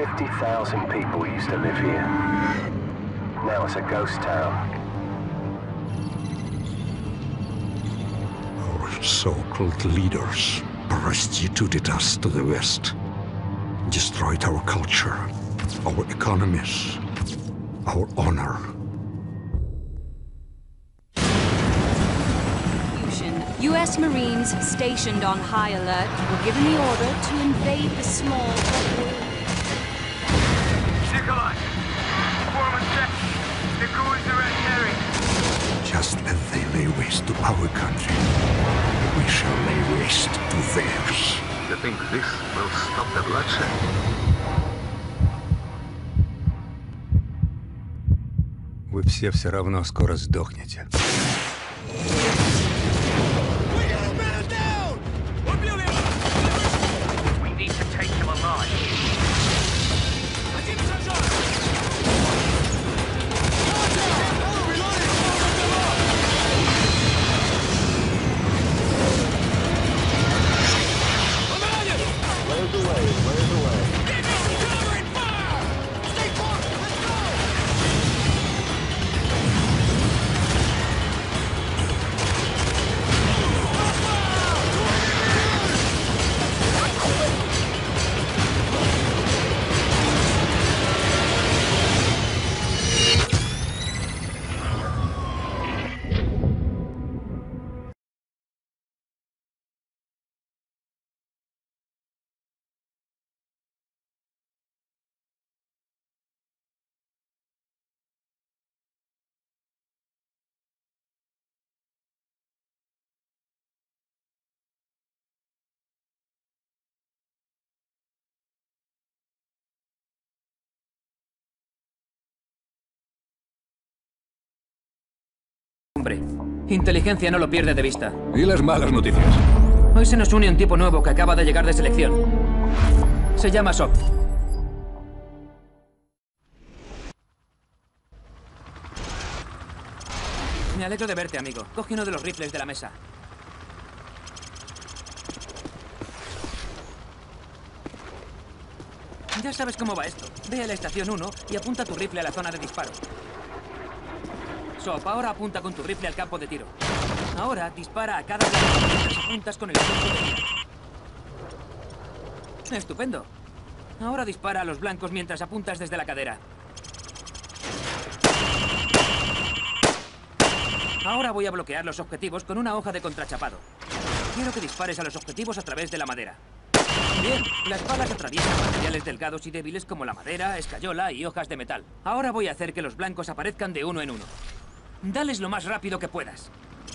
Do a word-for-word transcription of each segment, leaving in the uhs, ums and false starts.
fifty thousand people used to live here. Now it's a ghost town. Our so-called leaders prostituted us to the West, destroyed our culture, our economies, our honor. U S Marines stationed on high alert were given the order to invade the small... Nikolai! Foreman check! The crew is direct carry. Just as they lay waste to our country, we shall lay waste to theirs. You think this will stop the bloodshed? Вы все все равно скоро сдохнете. Hombre, inteligencia no lo pierde de vista. Y las malas noticias. Hoy se nos une un tipo nuevo que acaba de llegar de selección. Se llama Sop. Me alegro de verte, amigo. Coge uno de los rifles de la mesa. Ya sabes cómo va esto. Ve a la estación uno y apunta tu rifle a la zona de disparo. Sop, ahora apunta con tu rifle al campo de tiro. Ahora dispara a cada blanco mientras apuntas con el punto de mira. Estupendo. Ahora dispara a los blancos mientras apuntas desde la cadera. Ahora voy a bloquear los objetivos con una hoja de contrachapado. Quiero que dispares a los objetivos a través de la madera. Bien, las balas atraviesan materiales delgados y débiles como la madera, escayola y hojas de metal. Ahora voy a hacer que los blancos aparezcan de uno en uno. Dales lo más rápido que puedas.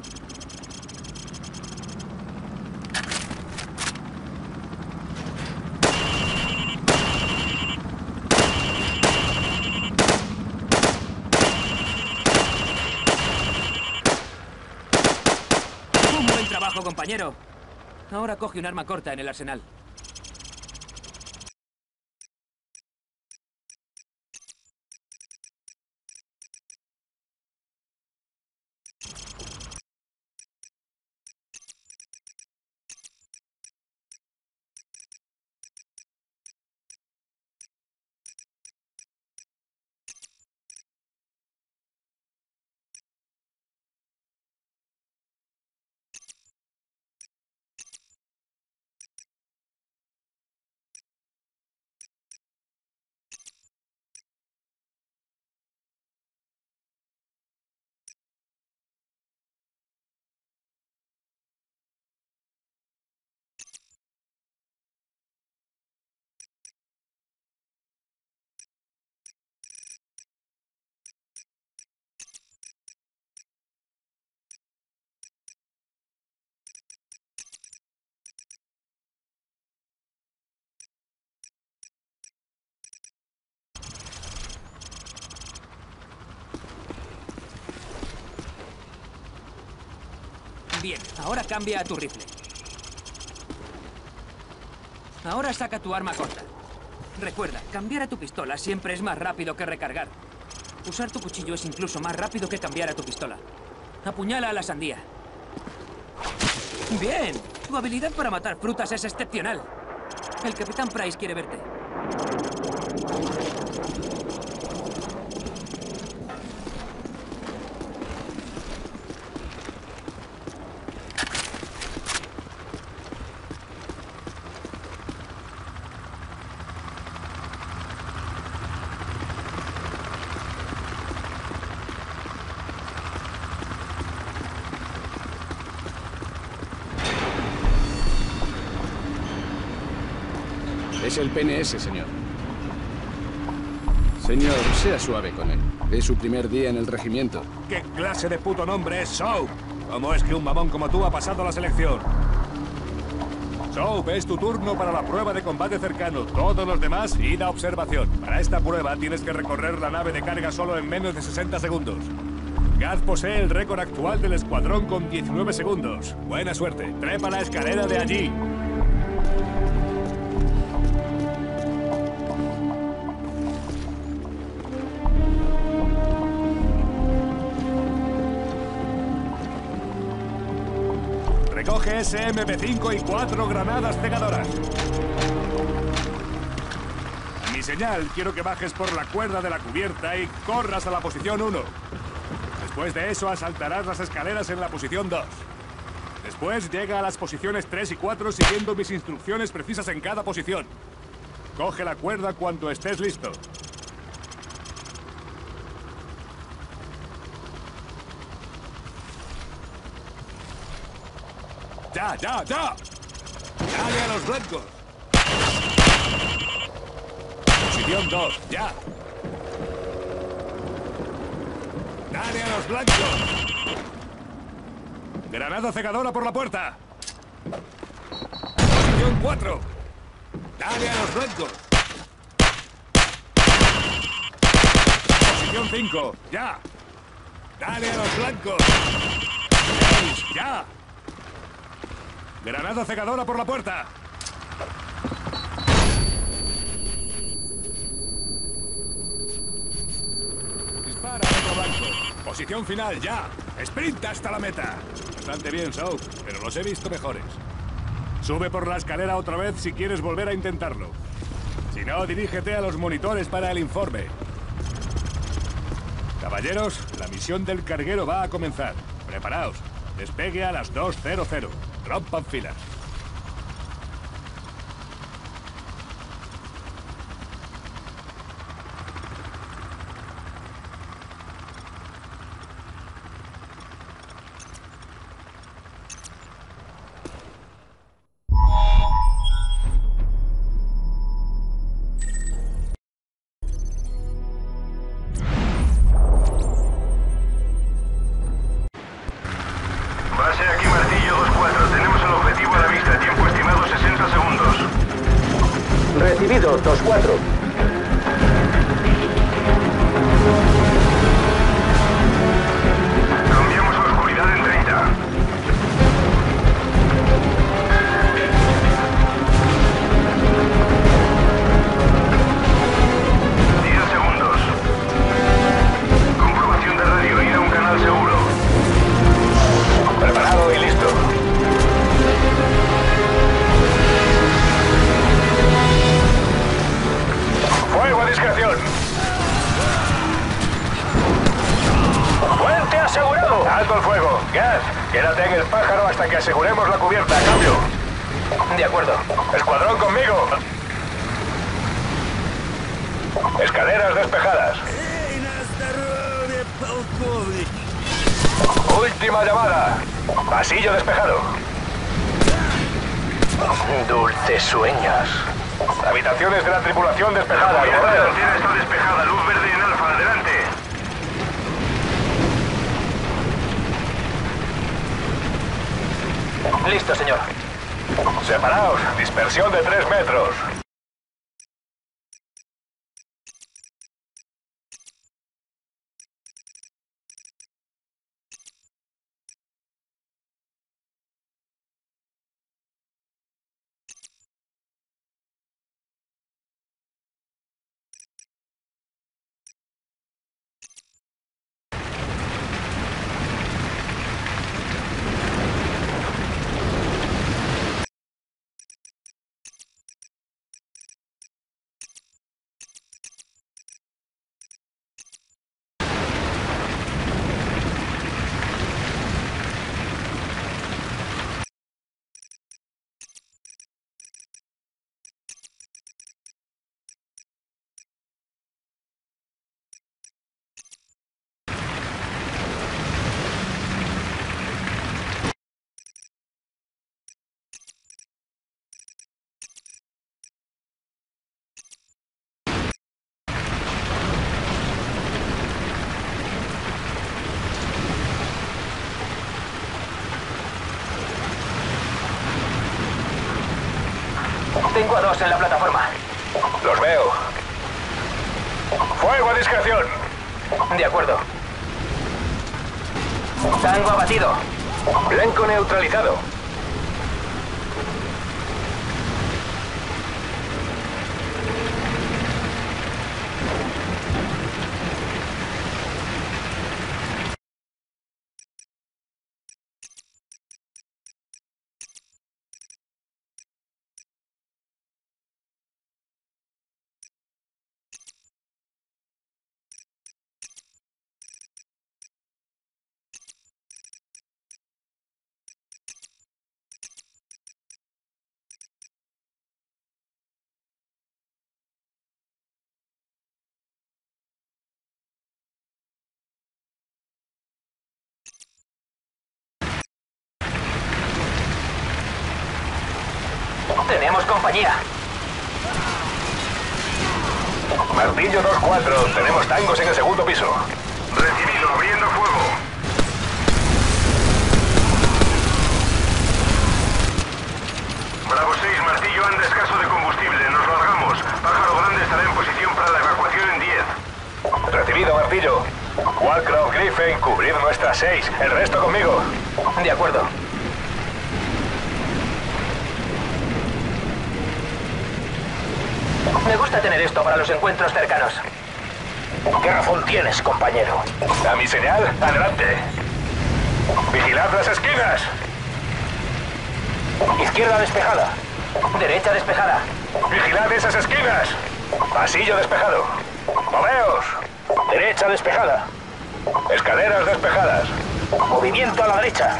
Un buen trabajo, compañero. Ahora coge un arma corta en el arsenal. Bien, ahora cambia a tu rifle. Ahora saca tu arma corta. Recuerda, cambiar a tu pistola siempre es más rápido que recargar. Usar tu cuchillo es incluso más rápido que cambiar a tu pistola. Apuñala a la sandía. ¡Bien! Tu habilidad para matar frutas es excepcional. El Capitán Price quiere verte. Es el P N S, señor. Señor, sea suave con él. Es su primer día en el regimiento. ¿Qué clase de puto nombre es Soap? ¿Cómo es que un mamón como tú ha pasado la selección? Soap, es tu turno para la prueba de combate cercano. Todos los demás, id a observación. Para esta prueba tienes que recorrer la nave de carga solo en menos de sesenta segundos. Gaz posee el récord actual del escuadrón con diecinueve segundos. Buena suerte. Trepa la escalera de allí. Recoge ese M P cinco y cuatro granadas cegadoras. A mi señal, quiero que bajes por la cuerda de la cubierta y corras a la posición uno. Después de eso, asaltarás las escaleras en la posición dos. Después, llega a las posiciones tres y cuatro siguiendo mis instrucciones precisas en cada posición. Coge la cuerda cuando estés listo. ¡Ya, ya, ya! ¡Dale a los blancos! Posición dos, ya. ¡Dale a los blancos! ¡Granada cegadora por la puerta! Posición cuatro. ¡Dale a los blancos! Posición cinco, ya. ¡Dale a los blancos! seis, ya. ¡Granada cegadora por la puerta! Dispara otro blanco. Posición final, ya. Sprint hasta la meta. Bastante bien, Soap, pero los he visto mejores. Sube por la escalera otra vez si quieres volver a intentarlo. Si no, dirígete a los monitores para el informe. Caballeros, la misión del carguero va a comenzar. Preparaos. Despegue a las dos cero cero. Rompan filas. Base aquí Martillo dos cuatro. Tenemos el objetivo a la vista. Tiempo estimado sesenta segundos. Recibido, dos cuatro. Cambiamos la oscuridad en treinta. diez segundos. Comprobación de radio. Ir a un canal seguro. Preparado y listo. Fuego a discreción. Puente asegurado. Alto el fuego. Gas, quédate en el pájaro hasta que aseguremos la cubierta. Cambio. De acuerdo. Escuadrón conmigo. Escaleras despejadas. Última llamada. Pasillo despejado. Dulces sueños. Habitaciones de la tripulación despejadas. La cubierta delantera está despejada. Luz verde en alfa. Adelante. Listo, señor. Separaos. Dispersión de tres metros. Tengo a dos en la plataforma. Los veo. ¡Fuego a discreción! De acuerdo. Tango abatido. Blanco neutralizado. Tenemos compañía. Martillo dos cuatro. Tenemos tangos en el segundo piso. Recibido, abriendo fuego. Bravo seis, Martillo anda escaso de combustible. Nos largamos. Pájaro Grande estará en posición para la evacuación en diez. Recibido, Martillo. Wallcroft, Griffin, cubrir nuestras seis. El resto conmigo. De acuerdo. Me gusta tener esto para los encuentros cercanos. ¿Qué razón tienes, compañero? A mi señal, adelante. Vigilad las esquinas. Izquierda despejada. Derecha despejada. Vigilad esas esquinas. Pasillo despejado. Moveos. Derecha despejada. Escaleras despejadas. Movimiento a la derecha.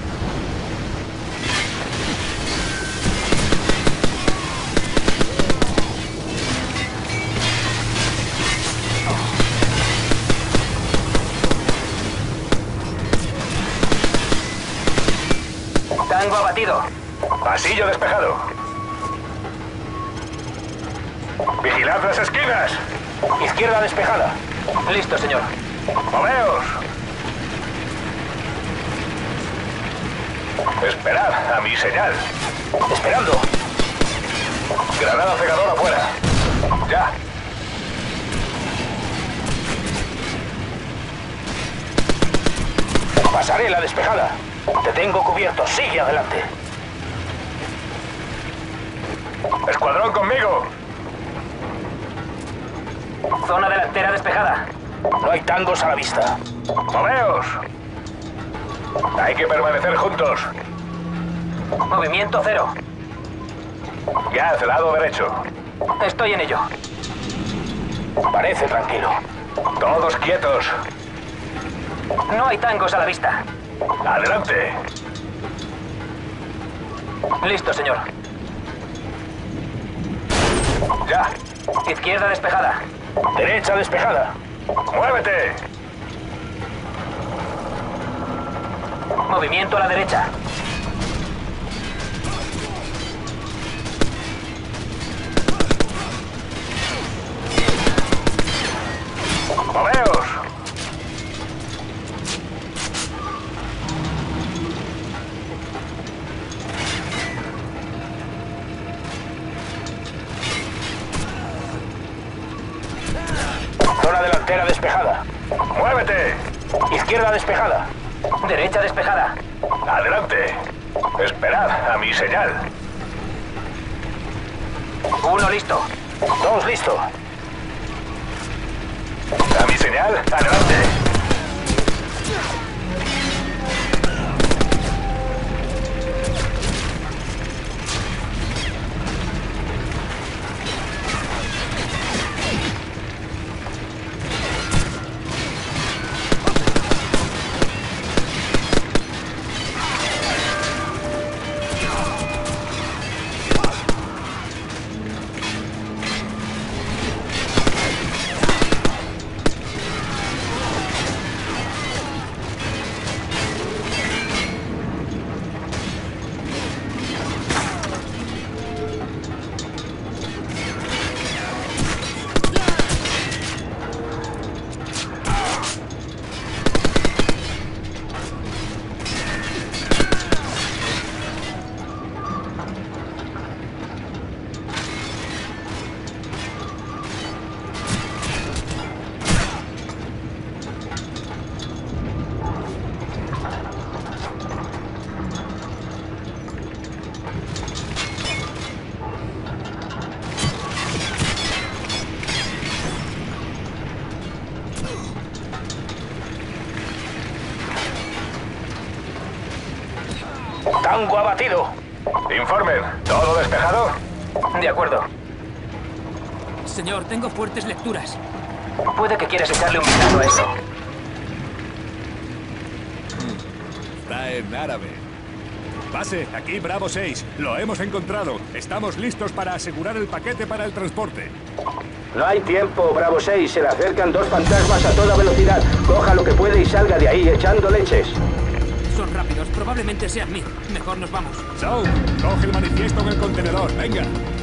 Tango abatido. Pasillo despejado. Vigilad las esquinas. Izquierda despejada. Listo, señor. Moveos. Esperad a mi señal. Esperando. Granada cegadora afuera. Ya. Pasarela despejada. Te tengo cubierto. Sigue adelante. Escuadrón conmigo. Zona delantera despejada. No hay tangos a la vista. Moveos. Hay que permanecer juntos. Movimiento cero. Ya hacia el lado derecho. Estoy en ello. Parece tranquilo. Todos quietos. No hay tangos a la vista. Adelante. Listo, señor. Ya. Izquierda despejada. Derecha despejada. ¡Muévete! Movimiento a la derecha. ¡Moveos! Zona delantera despejada. ¡Muévete! Izquierda despejada. Derecha despejada. Adelante. Esperad a mi señal. Uno listo. Dos listo. A mi señal, adelante. Tango abatido. Informen, ¿todo despejado? De acuerdo. Señor, tengo fuertes lecturas. Puede que quieras echarle un vistazo a eso. Está en árabe. Base, aquí Bravo seis. Lo hemos encontrado. Estamos listos para asegurar el paquete para el transporte. No hay tiempo, Bravo seis. Se le acercan dos fantasmas a toda velocidad. Coja lo que puede y salga de ahí echando leches. Son rápidos, probablemente sean mí. Mejor nos vamos. Soap, coge el manifiesto en el contenedor. Venga.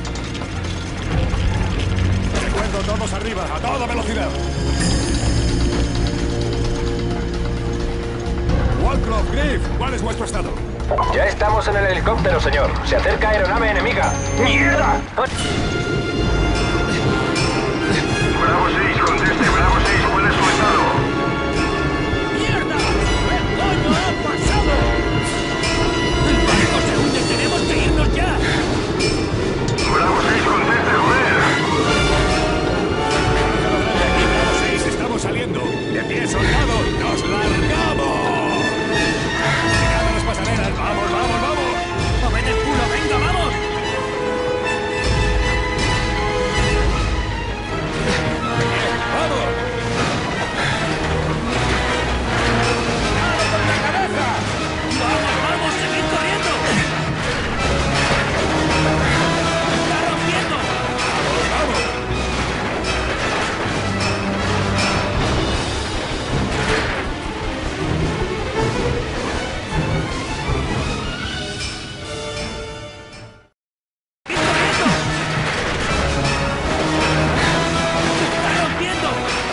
Recuerdo, todos arriba, a toda velocidad. Wallcroft, Griff, ¿cuál es vuestro estado? Ya estamos en el helicóptero, señor. Se acerca aeronave enemiga. ¡Mierda! Bravo seis, conteste. Bravo seis, ¿cuál es su estado? ¡Mierda! ¿Qué coño ha pasado? ¡El barco se hunde! ¡Tenemos que irnos ya! Bravo seis, conteste, joder. Aquí Bravo seis, estamos saliendo. De pie, soldado, nos largamos. Llegad a las pasarelas, vamos, vamos, vamos. ¡Moved el culo! ¡Venga, vamos! ¡Vamos! ¡Vamos, vamos! ¡Seguid corriendo! ¡Está rompiendo! ¡Está rompiendo!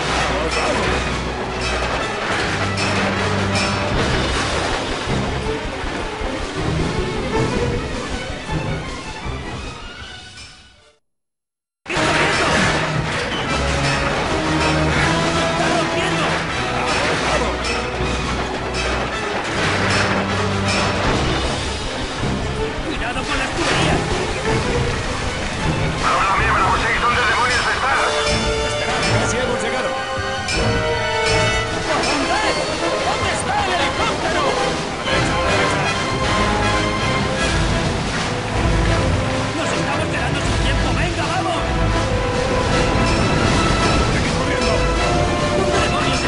¡Cuidado con las tuberías! Háblame, Bravo seis, ¿dónde demonios estás? Esperad, casi hemos llegado. ¿Dónde está el helicóptero? ¡Nos estamos quedando sin tiempo! ¡Venga, vamos! Seguid corriendo. ¿Dónde demonios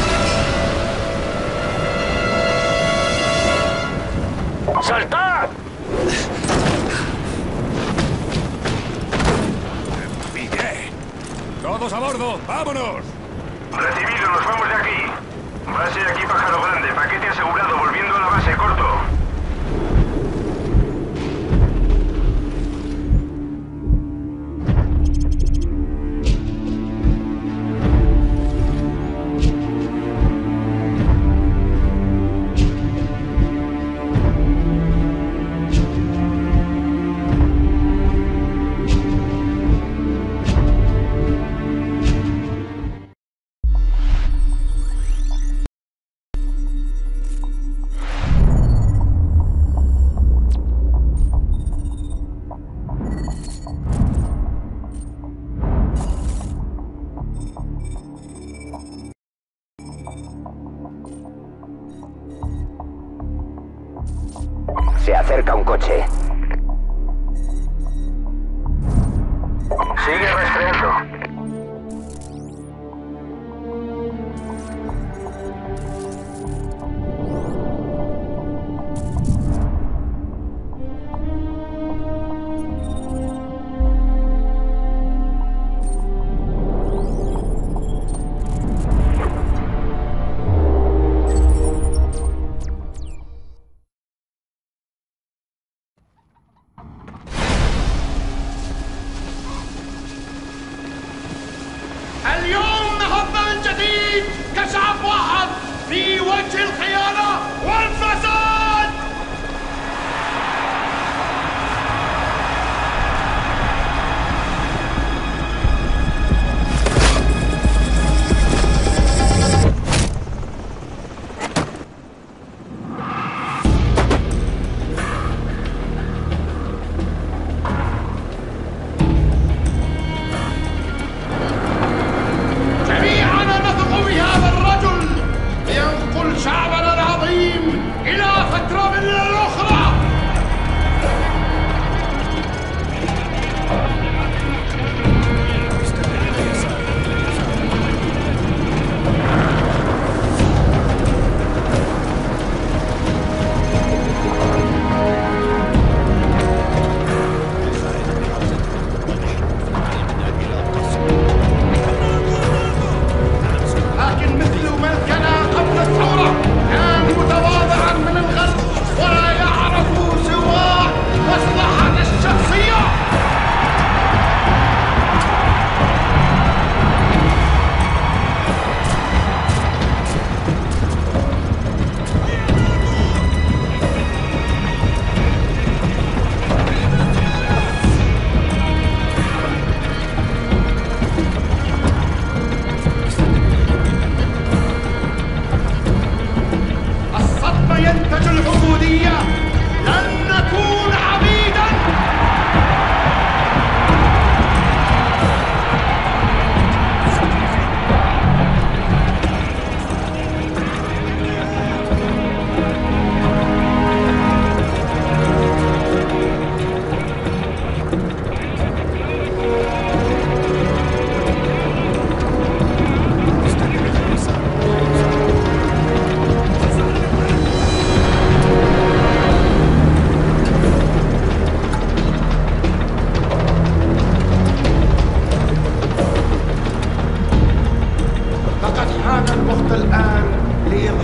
está? ¡Saltad! ¡Pillé! ¡Todos a bordo! ¡Vámonos! Recibido, nos vamos de aquí. Base aquí, Pájaro Grande. Paquete asegurado, volviendo a la base, corto. Se acerca un coche. Sigue rastreando. اليوم نهضنا من جديد كشعب واحد في وجه الخيانة والفساد. جميعنا نثق بهذا الرجل لينقل شعبنا العظيم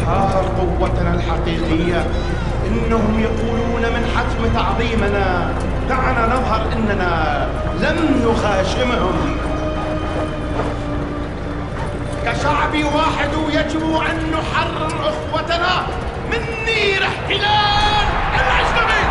إظهار قوتنا الحقيقية. إنهم يقولون من حتم تعظيمنا. دعنا نظهر إننا لم نخاشمهم. كشعب واحد يجب أن نحرر أخوتنا من نير احتلال الأجنبي.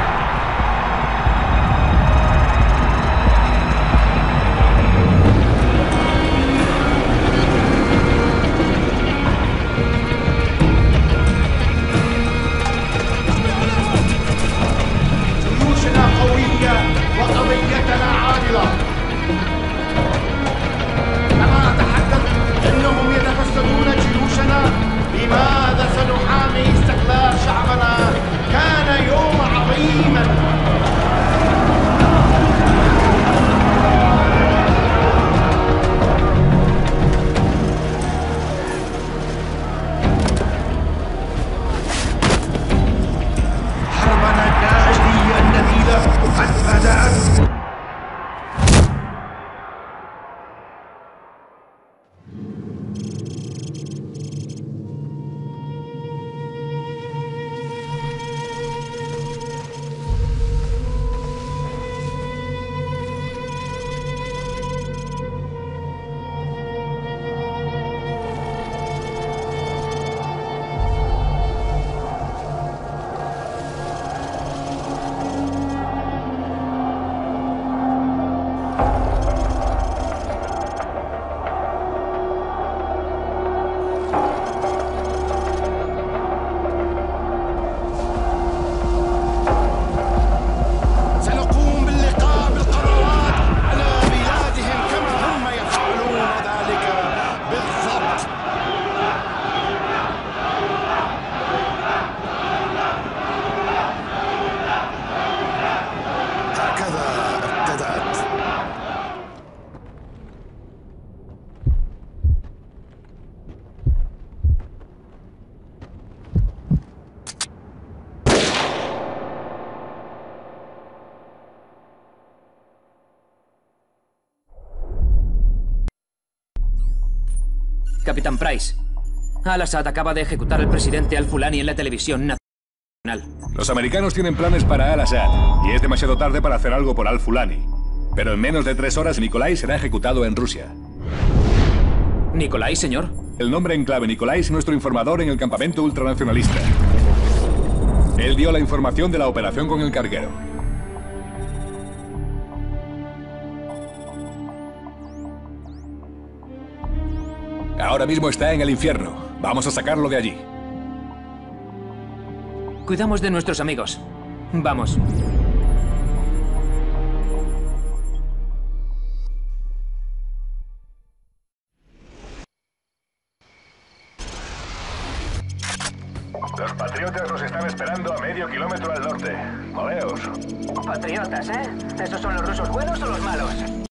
جيوشنا قوية وقضيتنا عادلة. أنا أتحدث إنهم يتفسدون جيوشنا. لماذا سنحامي استقلال شعبنا؟ كان يوم عظيما. حربنا الداعشية النذيلة قد بدأت. Capitán Price, Al-Assad acaba de ejecutar al presidente Al-Fulani en la televisión nacional. Los americanos tienen planes para Al-Assad y es demasiado tarde para hacer algo por Al-Fulani. Pero en menos de tres horas, Nikolai será ejecutado en Rusia. ¿Nikolai, señor? El nombre en clave Nikolai es nuestro informador en el campamento ultranacionalista. Él dio la información de la operación con el carguero. Ahora mismo está en el infierno. Vamos a sacarlo de allí. Cuidamos de nuestros amigos. Vamos. Los patriotas nos están esperando a medio kilómetro al norte. Moveos. Patriotas, ¿eh? ¿Esos son los rusos buenos o los malos?